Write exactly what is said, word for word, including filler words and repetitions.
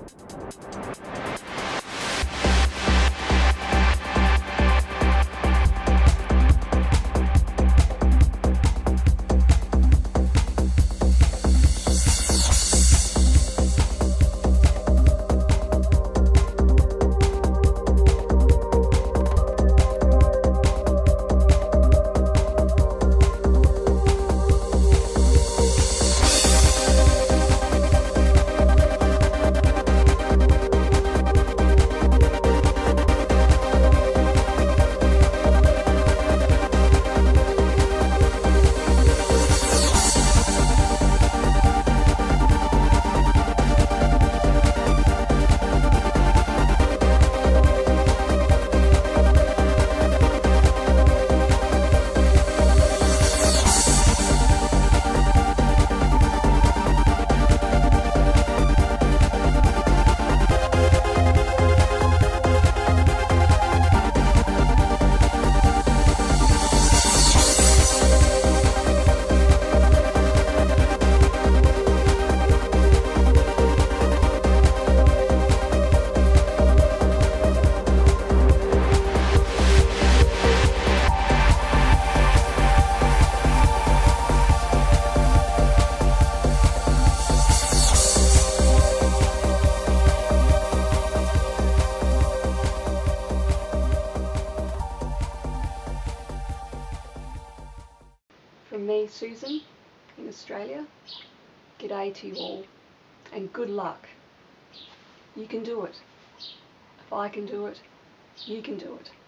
From me, Susan, in Australia, g'day to you all, and good luck. You can do it. If I can do it, you can do it.